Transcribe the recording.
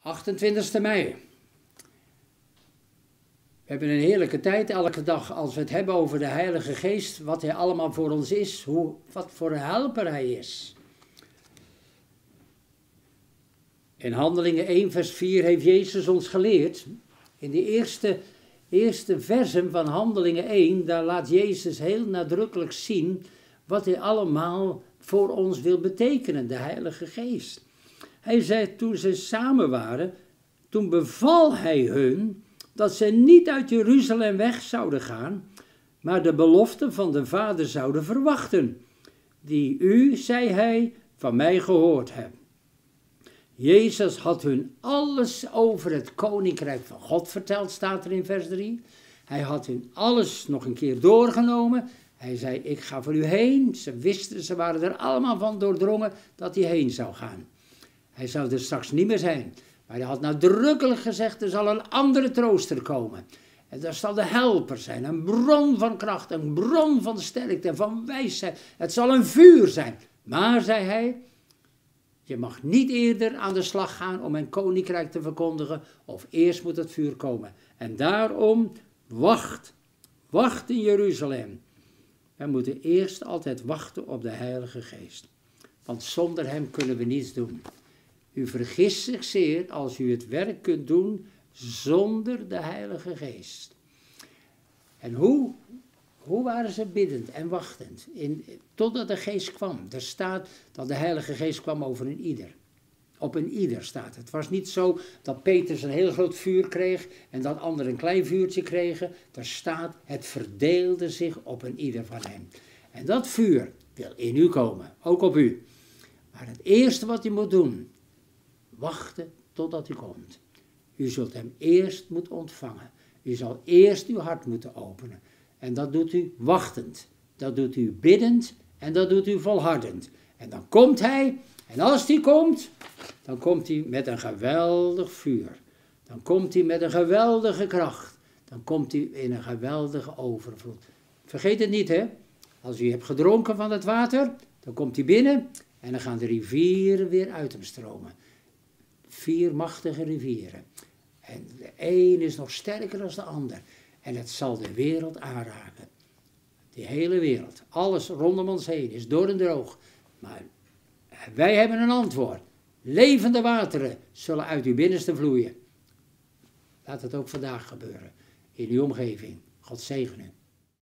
28 mei. We hebben een heerlijke tijd elke dag als we het hebben over de Heilige Geest, wat Hij allemaal voor ons is, wat voor een helper Hij is. In Handelingen 1 vers 4 heeft Jezus ons geleerd, in de eerste versen van Handelingen 1, daar laat Jezus heel nadrukkelijk zien wat Hij allemaal voor ons wil betekenen, de Heilige Geest. Hij zei toen ze samen waren, toen beval Hij hun dat ze niet uit Jeruzalem weg zouden gaan, maar de belofte van de Vader zouden verwachten, die u, zei Hij, van mij gehoord hebt. Jezus had hun alles over het Koninkrijk van God verteld, staat er in vers 3. Hij had hun alles nog een keer doorgenomen. Hij zei, ik ga voor u heen. Ze waren er allemaal van doordrongen dat hij heen zou gaan. Hij zou er straks niet meer zijn. Maar hij had nadrukkelijk gezegd, er zal een andere trooster komen. En dat zal de helper zijn, een bron van kracht, een bron van sterkte en van wijsheid. Het zal een vuur zijn. Maar, zei hij, je mag niet eerder aan de slag gaan om mijn koninkrijk te verkondigen, of eerst moet het vuur komen. En daarom, wacht in Jeruzalem. We moeten eerst altijd wachten op de Heilige Geest. Want zonder Hem kunnen we niets doen. U vergist zich zeer als u het werk kunt doen zonder de Heilige Geest. En hoe waren ze biddend en wachtend, totdat de Geest kwam. Er staat dat de Heilige Geest kwam over een ieder. Op een ieder staat het. Het was niet zo dat Petrus een heel groot vuur kreeg en dat anderen een klein vuurtje kregen. Er staat, het verdeelde zich op een ieder van hen. En dat vuur wil in u komen, ook op u. Maar het eerste wat u moet doen, wachten totdat u komt. U zult Hem eerst moeten ontvangen. U zal eerst uw hart moeten openen. En dat doet u wachtend. Dat doet u biddend. En dat doet u volhardend. En dan komt Hij. En als Hij komt, dan komt Hij met een geweldig vuur. Dan komt Hij met een geweldige kracht. Dan komt Hij in een geweldige overvloed. Vergeet het niet, hè. Als u hebt gedronken van het water, dan komt Hij binnen. En dan gaan de rivieren weer uit Hem stromen. 4 machtige rivieren. En de een is nog sterker dan de ander. En het zal de wereld aanraken. Die hele wereld. Alles rondom ons heen is door en droog. Maar wij hebben een antwoord. Levende wateren zullen uit uw binnenste vloeien. Laat het ook vandaag gebeuren. In uw omgeving. God zegen u.